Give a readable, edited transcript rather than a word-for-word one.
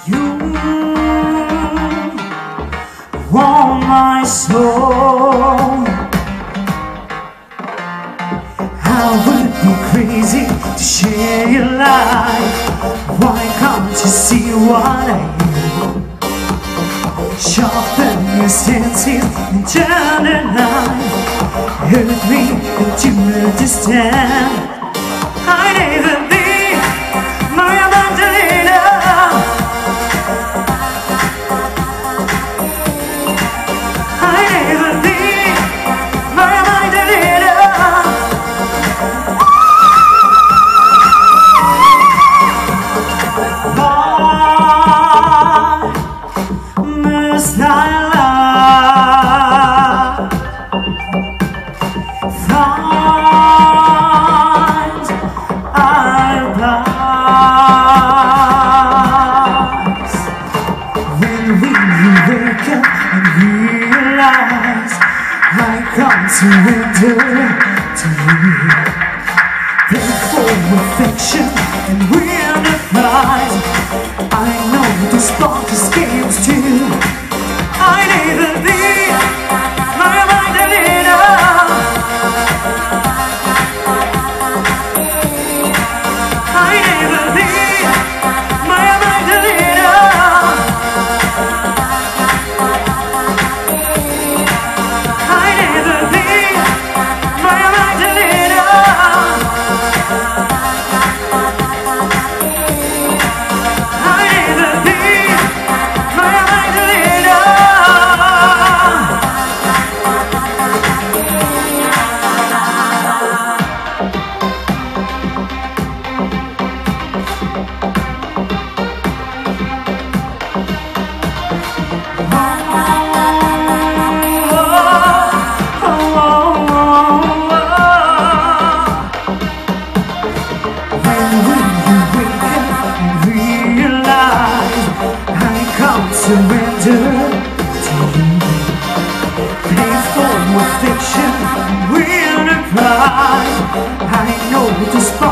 You want my soul. I would be crazy to share your life. Why can't you see what I hear? Sharpen your senses and turn the light. Hurt me and you understand. I never be my Magdalena. I never be my Magdalena. Must I love? Find our lives. When we wake up and realize I can't surrender to you. Pray for affection and win the prize. I know the spark escapes too. I never be my Magdalena. I never be my Magdalena. I never be my Magdalena. Surrender to you. Pay for affection, win a prize. I know the